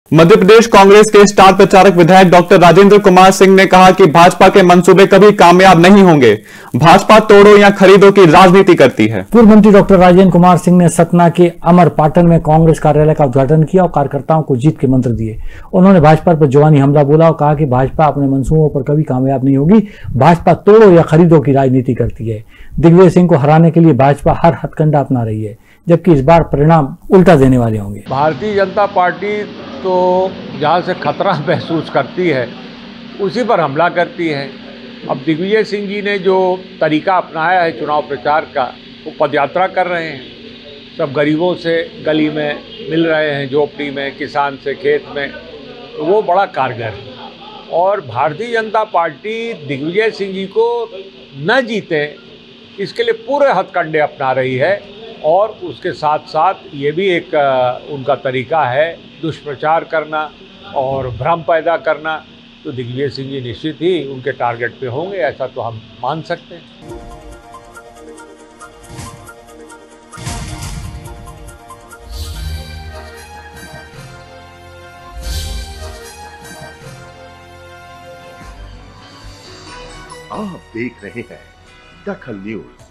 मध्य प्रदेश कांग्रेस के स्टार प्रचारक विधायक डॉक्टर राजेंद्र कुमार सिंह ने कहा कि भाजपा के मंसूबे कभी कामयाब नहीं होंगे। भाजपा तोड़ो या खरीदो की राजनीति करती है। पूर्व मंत्री डॉक्टर राजेंद्र कुमार सिंह ने सतना के अमरपाटन में कांग्रेस कार्यालय का उद्घाटन किया और कार्यकर्ताओं को जीत के मंत्र दिए। उन्होंने भाजपा पर जुबानी हमला बोला और कहा कि भाजपा अपने मंसूबों पर कभी कामयाब नहीं होगी। भाजपा तोड़ो या खरीदो की राजनीति करती है। दिग्विजय सिंह को हराने के लिए भाजपा हर हथकंडा अपना रही है, जबकि इस बार परिणाम उल्टा देने वाले होंगे। भारतीय जनता पार्टी तो जहाँ से खतरा महसूस करती है उसी पर हमला करती है। अब दिग्विजय सिंह जी ने जो तरीका अपनाया है चुनाव प्रचार का, वो पदयात्रा कर रहे हैं, सब गरीबों से गली में मिल रहे हैं, झोपड़ी में, किसान से खेत में, तो वो बड़ा कारगर है। और भारतीय जनता पार्टी दिग्विजय सिंह जी को न जीते इसके लिए पूरे हथकंडे अपना रही है। और उसके साथ साथ ये भी एक उनका तरीका है दुष्प्रचार करना और भ्रम पैदा करना। तो दिग्विजय सिंह जी निश्चित ही उनके टारगेट पे होंगे, ऐसा तो हम मान सकते हैं। आप देख रहे हैं दखल न्यूज।